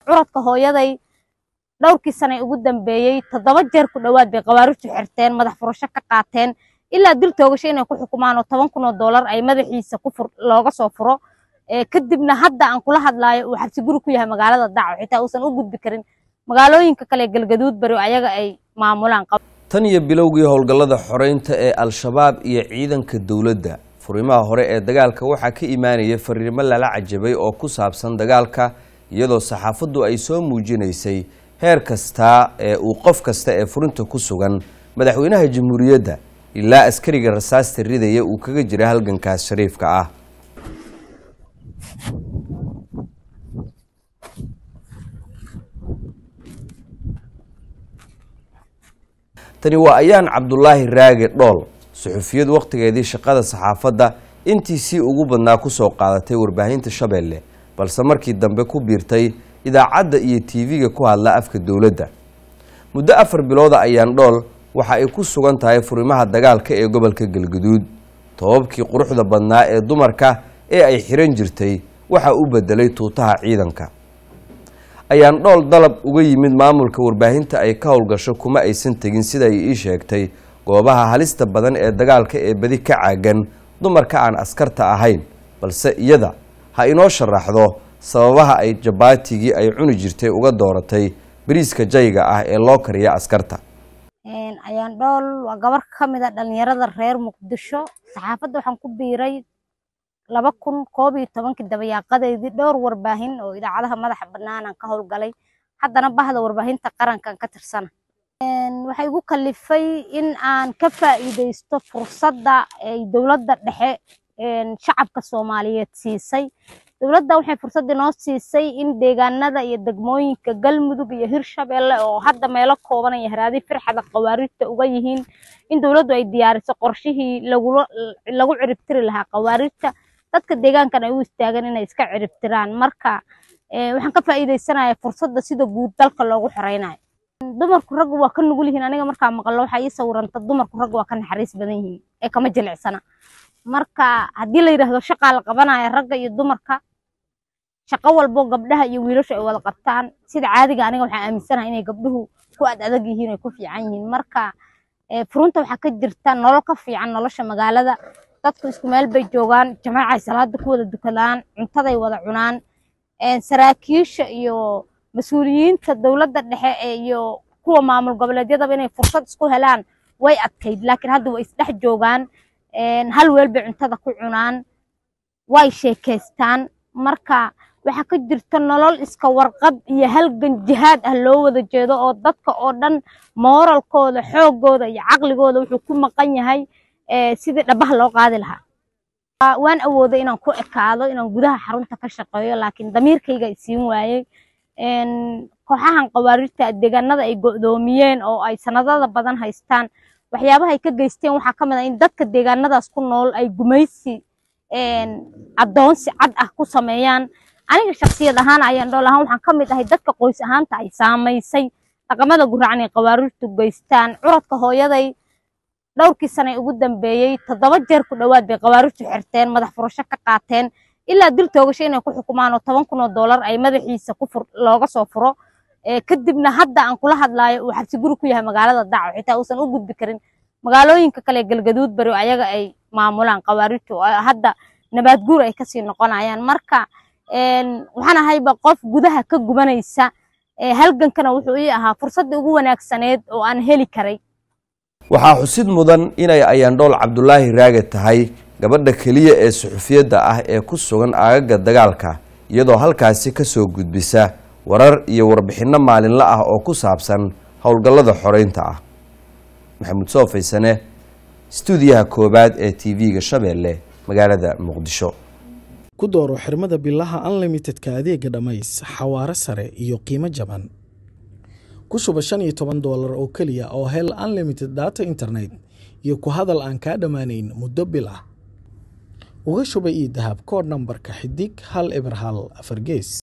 curadka hooyaday dhowrkii sano ugu dambeeyay 7 jeer ku dhawaad bay qawaarijtu xirteen madax furasho ka qaateen ilaa dil toogasho inay ku xukumaan oo $10,000 ay madaxiisa looga soo furo kadibna hadda aan kula hadlaayo uu xabsi guri ku yahay magaalada Daaco xitaa uusan u gudbi karin magaalooyinka kale Galgaduud bari ayaga ay maamulaan. tan iyo bilowgii howlgallada xoreynta ee al-shabaab iyo ciidanka dawladda furimaha hore ee dagaalka waxaa ka imaanaya fariimo lala cajabay oo ku saabsan dagaalka iyadoo saxaafaddu ay soo muujinaysay heer kasta ee uu qof kasta ee furinta ku sugan madaxweynaha jamhuuriyadda ilaa askariga rasaasta ridaya uu kaga jira halgankaas shariifka ah. tani waa ayaan Cabdullaahi Raage Dhool suxufiyad waqtigeedii shaqada saxaafadda intiisii ugu badnaa ku soo qaadatay warbaahinta Shabeelle balse markii dambe ku biirtay idaacadda iyo TV-ga ku hadla afka dawladda. muddo 4 bilood ayaan Dhool waxa ay ku sugan tahay furimaha dagaalka ee gobolka Galgaduud. toobabkii quruxda badnaa ee dumarka ee ay xiran jirtay waxa uu bedelay tuutaha ciidanka. ayaan Dhool dalab uga yimid maamulka warbaahinta ay ka howlgasho kuma aysan tagin sida ay ii sheegtay goobaha halista badan ee dagaalka ee badi ka caagan dumarka aan askarta ahayn balse iyada ha inoo sharaxdo sababaha ay jabaatigii ay cuni jirtay uga dooratay bariiska jayga ah ee loo kariyo askarta. ayaan Dhool waa gabar ka mid ah dhalinyarada reer Muqdisho saxaafadda waxaan ku biiray 2011 dabayaaqadeedii dhowr warbaahin oo idaacadaha madaxa bannaan ka howlgalay haddana bahda warbaahinta qarankan ka tirsan waxay igu kalifay in aan ka faa'iideysto fursadda ay dawladda dhexe shacabka Soomaaliyeed siisay. dawladda waxay fursad inoo siisay in deegaanada iyo degmooyinka Galmudug iyo Hirshabeelle oo hadda meelo kooban ay haraadi firxada qawaarijta uga yihiin in dawladdu ay diyaariso qorshihii lagu ciribtiri lahaa qawaarijta dadka deegaankan ay u istaagan inay iska ciribtiraan. marka waxaan ka faa'iideysanayaa fursadda sida guud dalka loogu xoreynayo. dumarku rag waa ka nugul yihiin aniga marka maqlo waxa ii sawiranta dumarku rag waa ka naxariis badan yihiin ee kama jilicsana. marka haddii la yiraahdo shaqa la qabanayo ragga iyo dumarka shaqo walbo gabdhaha iyo wiilasha ay wada qabtaan sida caadiga aniga waxaan aaminsanahay inay gabdhuhu ku adag yihiin ay ku fiican yihiin. marka furunta waxa ka jirta nolol ka fiican nolosha magaalada dadku isku meel bay joogaan jamaaca salaada ku wada dukadaan cuntada ay wada cunaan saraakiisha iyo mas'uuliyiinta dawladda dhexe iyo kuwa maamul goboleedyada inay fursad isku helaan way adkayd laakiin hadda way isdhex joogaan hal weel bay cuntada ku cunaan way sheekaystaan. marka waxa ka jirta nolol iska warqab iyo halgan jihaad ah loo wada jeedo oo dadka oo dhan moralkooda xoogooda iyo caqligooda wuxuu ku maqan yahay sidii dhabaha loo qaadi lahaa. waan awooday inaan ku ekaado inaan gudaha xarunta ka shaqeeyo laakiin damiirkayga isiin waayay kooxahan qawaarijta deegaanada ay go'doomiyeen oo ay sanadada badan haystaan waxyaabaha ay ka geysteen waxa ka mid ah in dadka deegaanadaas ku nool ay gumaysi adoonsi cad ah ku sameeyaan. aniga shakhsiyad ahaan ayaan Dhool ahaan waxaan ka mid ahay dadka qoys ahaanta ay saameysay dhaqamada guracnay ee qawaarijtu geystaan. curadka hooyaday dhowrkii sano ugu dambeeyay 7 jeer ku dhawaad bay qawaarijtu xirteen madax furasho ka qaateen ilaa dil toogasho inay ku xukumaan oo $10,000 ay madaxiisa looga soo furo kadibna hadda aan kula hadlaayo uu xabsi guri ku yahay magaalada Daaco xitaa uusan u gudbi karin magaalooyinka kale Galgaduud bari ayaga ay maamulaan qawaarijtu hadda nabaad guur ay ka sii noqonayaan. marka waxaan ahayba qof gudaha ka gubanaysa halgankana wuxuu ii ahaa fursadda ugu wanaagsaneed oo aan heli karay. waxaa xusid mudan inay ayaan Dhool Cabdullaahi Raage tahay gabadha kaliya ee suxufiyadda ah ee ku sugan aagaga dagaalka iyadoo halkaasi ka soo gudbisa warar iyo warbixino maalinle ah oo ku saabsan howlgallada xoreynta ah. maxamuud soo faysane stuudiyaha koobaad ee TV-ga Shabeelle magaalada Muqdisho. ku dooro xirmada billaha unlimited-ka adeega dhamays xawaare sare iyo qiimo jaban ku shuba $15 oo kaliya oo hel unlimited data internet iyo ku hadal aan ka dhamaanayn muddo bil ah. uga shuba ii dahab kood nambarka xidig 1 eber 1 4 gees.